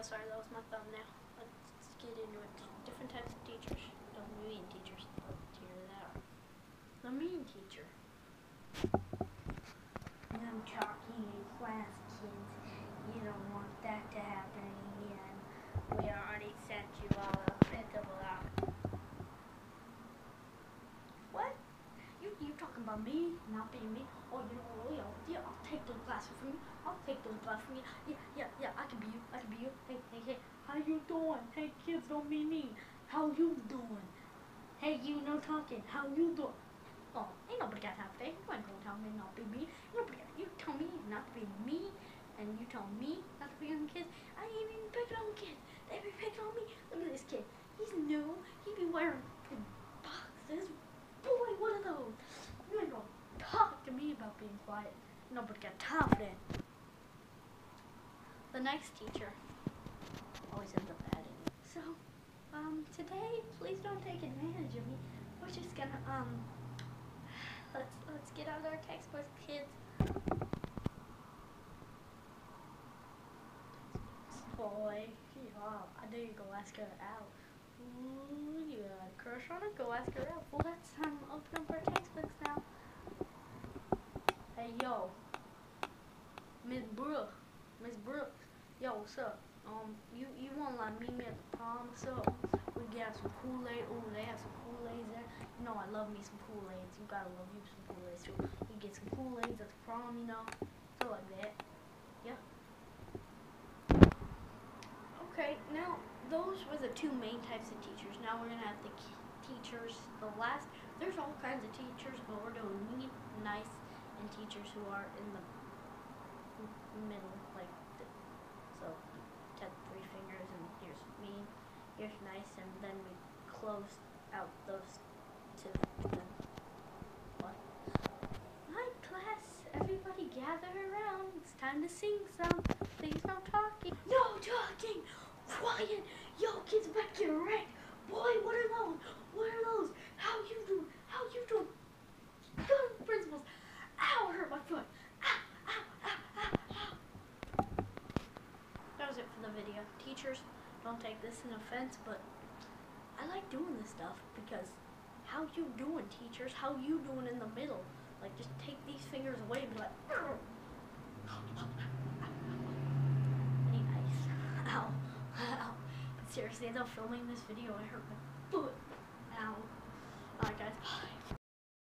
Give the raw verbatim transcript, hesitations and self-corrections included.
sorry, that was my thumbnail. Let's get into it. Different types of teachers. Don't mean teachers. Tear that out. The mean teacher. I'm talking in class, kids. You don't want that to happen again. We already sent you all a pickup out. What? You you talking about me not being me? Oh, you know, oh, yeah, yeah, I'll take those glasses from you. I'll take those glasses from you. Yeah, yeah, yeah, I can be you. I can be you. Hey, hey, hey, how you doing? Hey, kids, don't be mean. How you doing? Hey, you no talking. How you doing? Oh, ain't nobody got time for that. You ain't gonna tell me not to be me. Nobody got, you tell me not to be me, and you tell me not to be on kids. I ain't even picking on kids. They be picking on me. Look at this kid. He's new. He be wearing boxes. Boy, what are those? You ain't gonna talk to me about being quiet. Nobody got time for that. The nice teacher always ends up bad at it. So, um, today, please don't take advantage of me. We're just gonna, um, let's let's get out our textbooks, kids. Boy, yeah, I know you go ask her out. Ooh, you got a crush on her? Go ask her out. Well, let's um open up our textbooks now. Hey, yo, Miss Brooke, Miss Brooke, yo, what's up? Um, you you wanna like meet me at the prom? What's up? We got some Kool-Aid. Ooh, they have some Kool-Aids there. You know I love me some Kool-Aids. You gotta love you some Kool-Aids too. You get some Kool-Aids at the prom, you know, so like that. Yeah. Okay, now those were the two main types of teachers. Now we're gonna have the teachers. The last, there's all kinds of teachers, but we're doing mean, nice, and teachers who are in the middle, like the, so. Three fingers, and here's mean, here's nice, and then we close out those two. Then what? Hi class, everybody gather around. It's time to sing some. Please no talking. No talking. Quiet. Yo, kids back here, right? Boy, what are those? What are those? How you doing? How you doing? Good principals. Ow, I hurt my foot. For the video. Teachers, don't take this in offense, but I like doing this stuff because how you doing, teachers? How you doing in the middle? Like, just take these fingers away and be like, any nice. Ow. Ow. But seriously, as I'm filming this video, I hurt my foot. Ow. Alright, guys.